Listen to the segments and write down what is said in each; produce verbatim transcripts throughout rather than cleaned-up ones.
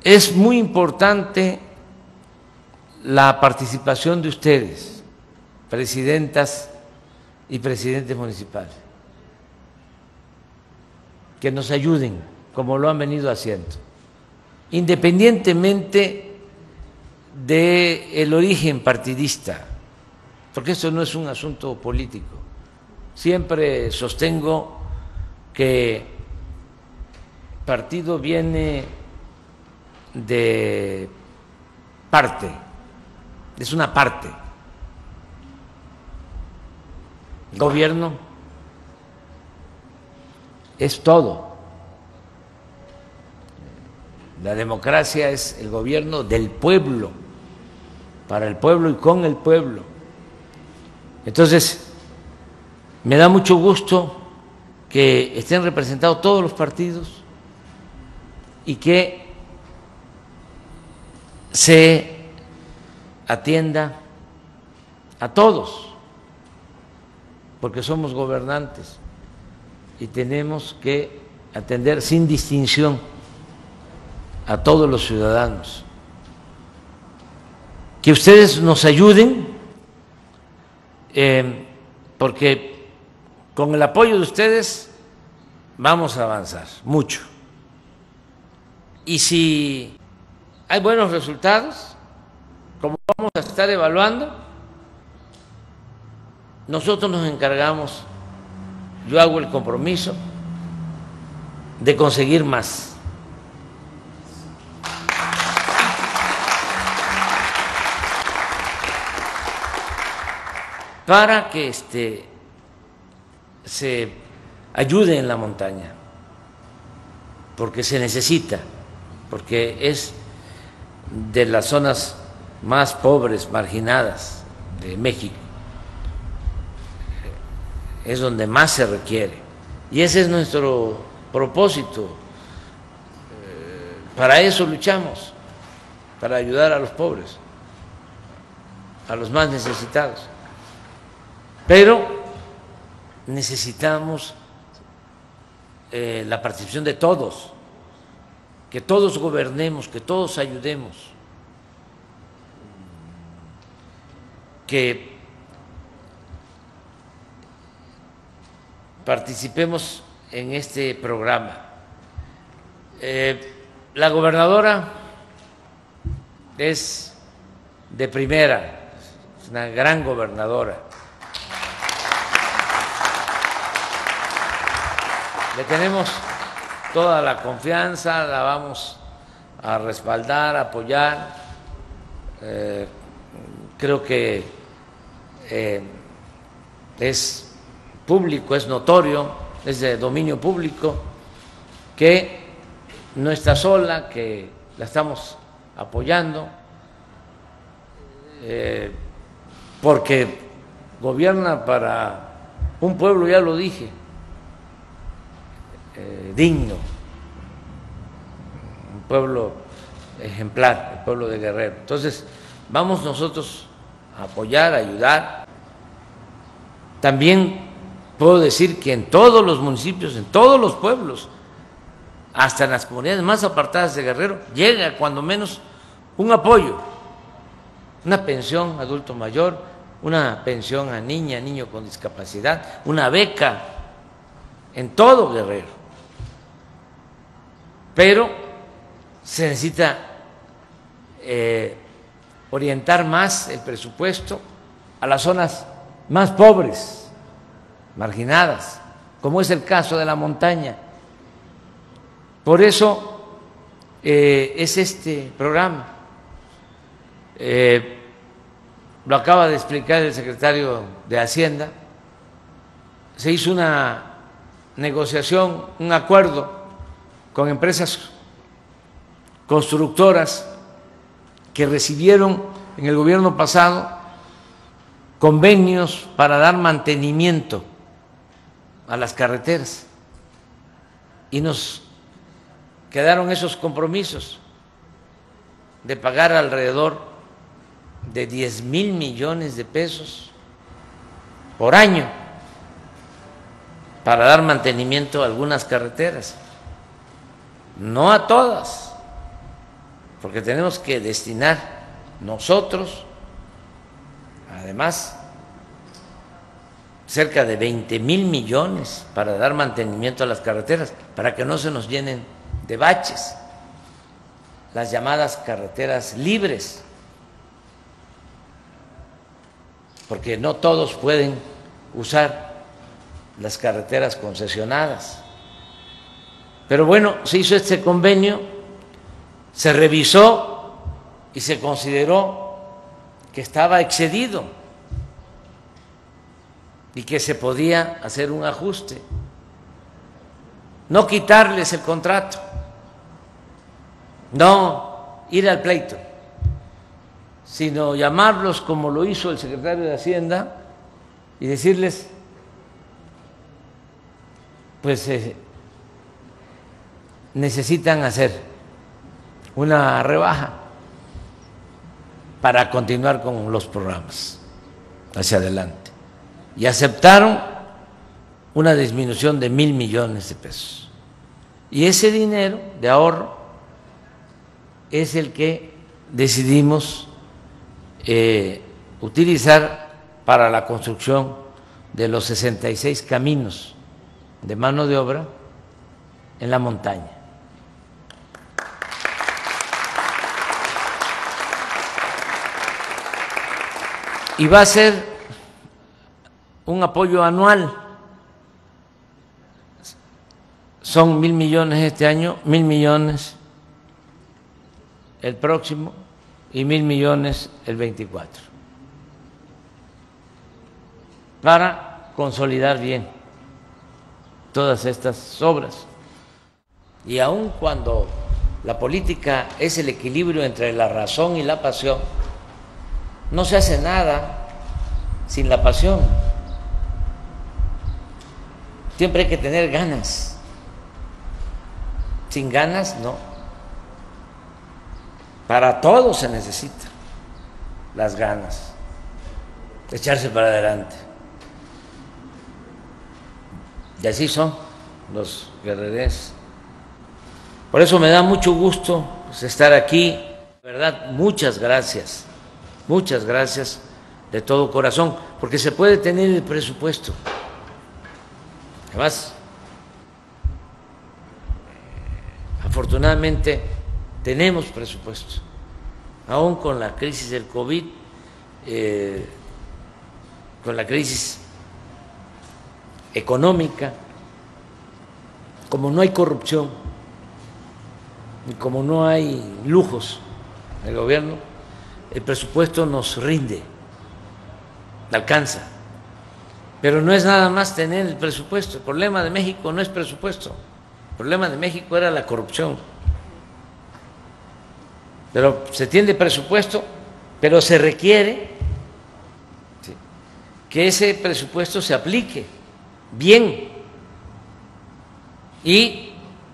es muy importante la participación de ustedes, presidentas y presidentes municipales, que nos ayuden como lo han venido haciendo, independientemente del origen partidista, porque esto no es un asunto político. Siempre sostengo que partido viene de parte, es una parte. Gobierno es todo. La democracia es el gobierno del pueblo, para el pueblo y con el pueblo. Entonces, me da mucho gusto que estén representados todos los partidos y que se atienda a todos, porque somos gobernantes y tenemos que atender sin distinción a todos los ciudadanos. Que ustedes nos ayuden, eh, porque con el apoyo de ustedes vamos a avanzar mucho. Y si hay buenos resultados, como vamos a estar evaluando, nosotros nos encargamos, yo hago el compromiso de conseguir más. Para que este, se ayude en la montaña, porque se necesita, porque es de las zonas más pobres, marginadas de México, es donde más se requiere, y ese es nuestro propósito. Para eso luchamos, para ayudar a los pobres, a los más necesitados. Pero necesitamos eh, la participación de todos, que todos gobernemos, que todos ayudemos, que participemos en este programa. Eh, la gobernadora es de primera, es una gran gobernadora. Le tenemos toda la confianza, la vamos a respaldar, a apoyar. Eh, creo que eh, es público, es notorio, es de dominio público, que no está sola, que la estamos apoyando, eh, porque gobierna para un pueblo, ya lo dije, Eh, digno, un pueblo ejemplar, el pueblo de Guerrero. Entonces, vamos nosotros a apoyar, a ayudar. También puedo decir que en todos los municipios, en todos los pueblos, hasta en las comunidades más apartadas de Guerrero, llega cuando menos un apoyo, una pensión a adulto mayor, una pensión a niña, niño con discapacidad, una beca, en todo Guerrero. Pero se necesita eh, orientar más el presupuesto a las zonas más pobres, marginadas, como es el caso de la montaña. Por eso eh, es este programa. Eh, lo acaba de explicar el secretario de Hacienda. Se hizo una negociación, un acuerdo con empresas constructoras que recibieron en el gobierno pasado convenios para dar mantenimiento a las carreteras, y nos quedaron esos compromisos de pagar alrededor de diez mil millones de pesos por año para dar mantenimiento a algunas carreteras, no a todas, porque tenemos que destinar nosotros, además, cerca de veinte mil millones para dar mantenimiento a las carreteras, para que no se nos llenen de baches, las llamadas carreteras libres, porque no todos pueden usar las carreteras concesionadas. Pero bueno, se hizo este convenio, se revisó y se consideró que estaba excedido y que se podía hacer un ajuste, no quitarles el contrato, no ir al pleito, sino llamarlos como lo hizo el secretario de Hacienda y decirles, pues eh, necesitan hacer una rebaja para continuar con los programas hacia adelante. Y aceptaron una disminución de mil millones de pesos. Y ese dinero de ahorro es el que decidimos eh, utilizar para la construcción de los sesenta y seis caminos de mano de obra en la montaña. Y va a ser un apoyo anual. Son mil millones este año, mil millones el próximo y mil millones el veinticuatro, para consolidar bien todas estas obras. Y aun cuando la política es el equilibrio entre la razón y la pasión, no se hace nada sin la pasión. Siempre hay que tener ganas. Sin ganas, no. Para todo se necesita las ganas, echarse para adelante. Y así son los guerrerenses. Por eso me da mucho gusto pues, estar aquí. De verdad, muchas gracias, muchas gracias de todo corazón, porque se puede tener el presupuesto. Además, afortunadamente tenemos presupuesto, aún con la crisis del COVID, eh, con la crisis económica, como no hay corrupción y como no hay lujos en el gobierno, el presupuesto nos rinde, alcanza. Pero no es nada más tener el presupuesto. El problema de México no es presupuesto. El problema de México era la corrupción. Pero se tiene presupuesto, pero se requiere ¿sí? que ese presupuesto se aplique bien. Y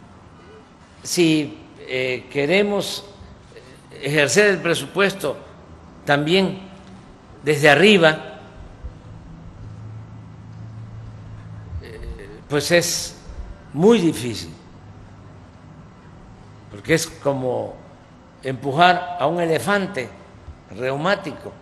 si eh, queremos ejercer el presupuesto también desde arriba, pues es muy difícil, porque es como empujar a un elefante reumático.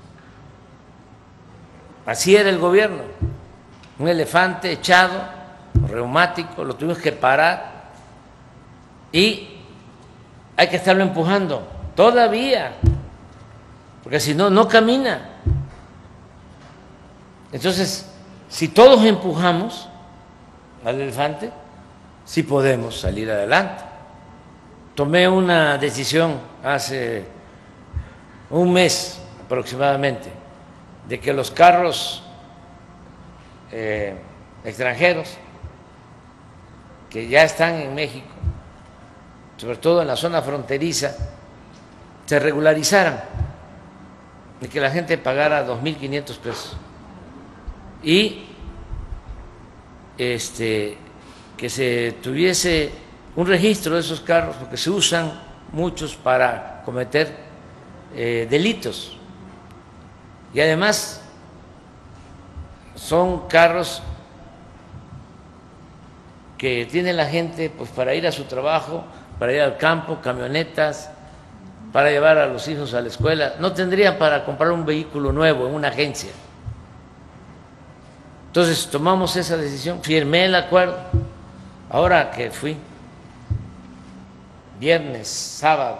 Así era el gobierno, un elefante echado, reumático, lo tuvimos que parar y hay que estarlo empujando todavía, porque si no, no camina. Entonces, si todos empujamos al elefante, sí podemos salir adelante. Tomé una decisión hace un mes aproximadamente de que los carros eh, extranjeros que ya están en México, sobre todo en la zona fronteriza, se regularizaran y que la gente pagara dos mil quinientos pesos y este, que se tuviese un registro de esos carros, porque se usan muchos para cometer eh, delitos y además son carros que tiene la gente pues para ir a su trabajo, para ir al campo, camionetas, para llevar a los hijos a la escuela, no tendrían para comprar un vehículo nuevo en una agencia. Entonces tomamos esa decisión, firmé el acuerdo. Ahora que fui, viernes, sábado,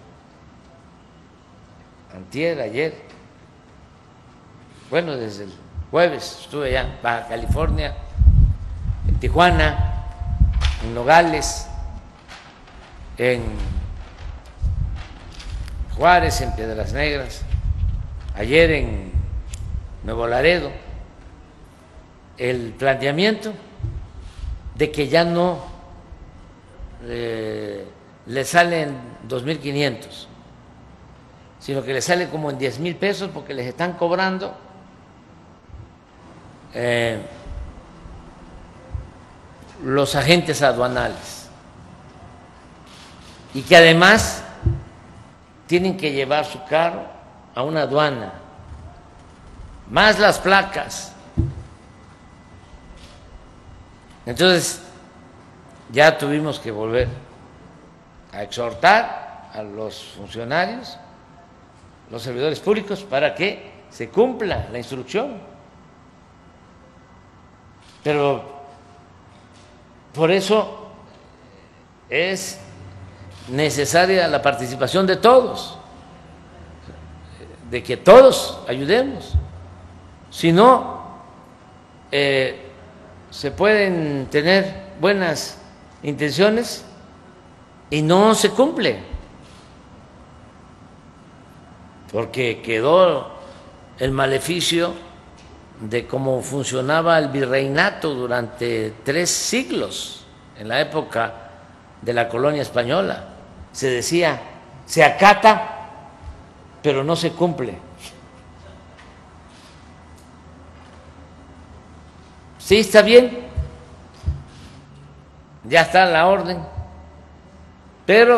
antier, ayer, bueno, desde el jueves estuve allá en Baja California, en Tijuana, en Nogales, en Juárez, en Piedras Negras, ayer en Nuevo Laredo. El planteamiento de que ya no eh, le salen dos mil quinientos, sino que le sale como en diez mil pesos porque les están cobrando eh, los agentes aduanales, y que además tienen que llevar su carro a una aduana, más las placas. Entonces ya tuvimos que volver a exhortar a los funcionarios, los servidores públicos, para que se cumpla la instrucción. Pero por eso es necesaria la participación de todos, de que todos ayudemos. Si no, eh, se pueden tener buenas intenciones y no se cumple, porque quedó el maleficio de cómo funcionaba el virreinato durante tres siglos en la época de la colonia española. Se decía, se acata, pero no se cumple. Sí, está bien, ya está la orden, pero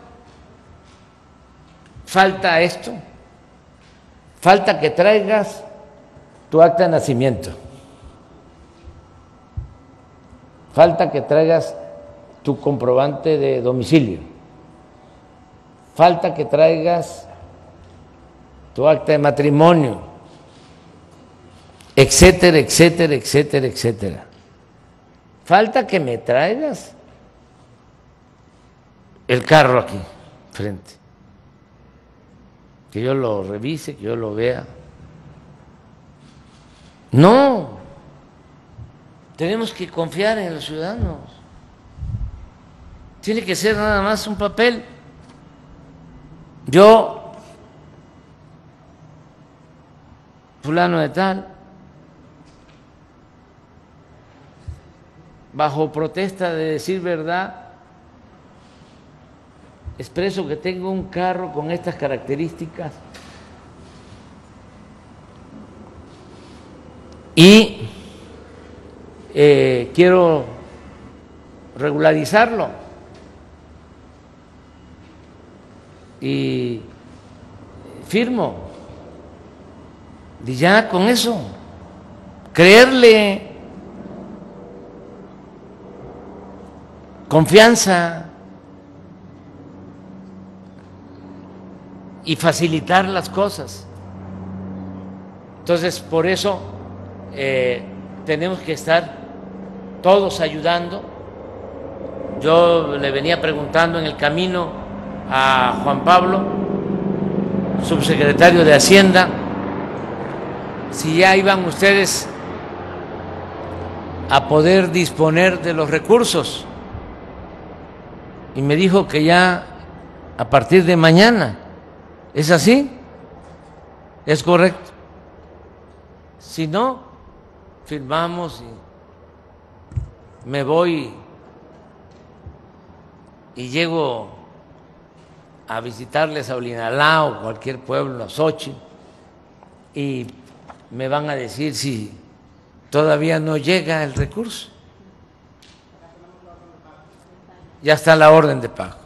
falta esto, falta que traigas tu acta de nacimiento, falta que traigas tu comprobante de domicilio, falta que traigas tu acta de matrimonio, etcétera, etcétera, etcétera, etcétera. Falta que me traigas el carro aquí, frente, que yo lo revise, que yo lo vea. No, tenemos que confiar en los ciudadanos. Tiene que ser nada más un papel. Yo, fulano de tal, bajo protesta de decir verdad, expreso que tengo un carro con estas características y eh, quiero regularizarlo, y firmo, y ya con eso, creerle, confianza y facilitar las cosas. Entonces, por eso eh, tenemos que estar todos ayudando. Yo le venía preguntando en el camino a Juan Pablo, subsecretario de Hacienda, si ya iban ustedes a poder disponer de los recursos, y me dijo que ya a partir de mañana. ¿Es así? ¿Es correcto? Si no, firmamos y me voy y llego a visitarles a Olinalá o cualquier pueblo, a Xochitl, y me van a decir si todavía no llega el recurso. Ya está la orden de pago.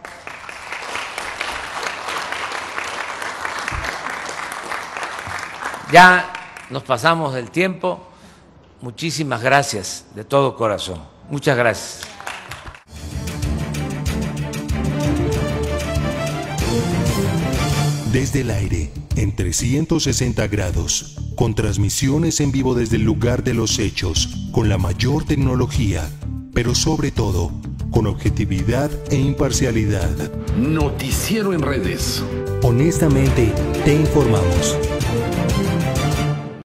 Ya nos pasamos del tiempo. Muchísimas gracias de todo corazón. Muchas gracias. Desde el aire, en trescientos sesenta grados, con transmisiones en vivo desde el lugar de los hechos, con la mayor tecnología, pero sobre todo, con objetividad e imparcialidad. Noticiero en redes. Honestamente, te informamos.